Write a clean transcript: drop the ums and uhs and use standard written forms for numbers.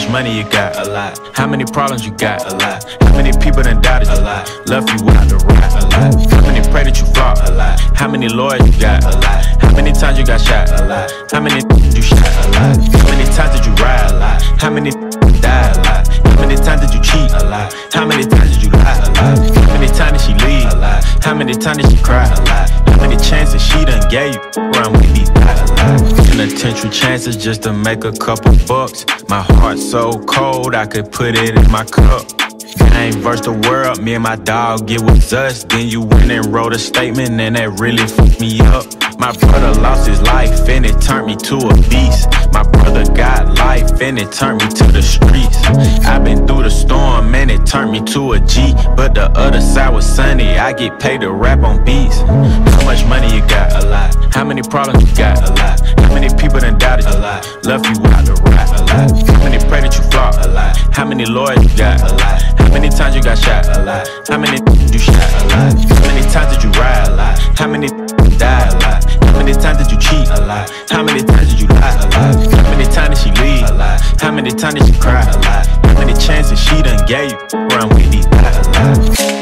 money you got? A lot. How many problems you got? A lot. How many people done doubted you? A lot. Left you out the rap? A lot. How many pray that you flop? A lot. How many lawyers you got? A lot. How many times you got shot? A lot. How many you shot? A lot. How many times did you ride? A lot. How many died? A lot. How many times did you cheat? A lot. How many times did you lie? A lot. How many times did she leave? A lot. How many times did she cry? A lot. How many chances she done gave you? Run with these penitentiary chances just to make a couple bucks. My heart so cold I could put it in my cup. I ain't versed the world, me and my dog, it was us. Then you went and wrote a statement and that really fucked me up. My brother lost his life and it turned me to a beast. My brother got life and it turned me to the streets. I've been through the storm and it turned me to a G. But the other side was sunny, I get paid to rap on beats. How much money you got? A lot. How many problems you got? A lot. How many people done doubted you? A lot. Left you out the rap? A lot. How many pray that you flop? A lot. How many lawyers you got? A lot. How many times you got shot? A lot. How many you shot? A lot. How many times did you ride? A lot. How many died? A lot. How many times did you cheat? A lot. How many times did you lie? A lot. How many times did she leave? A lot. How many times did she cry? A lot. How many chances she done gave you? Run with these A lot.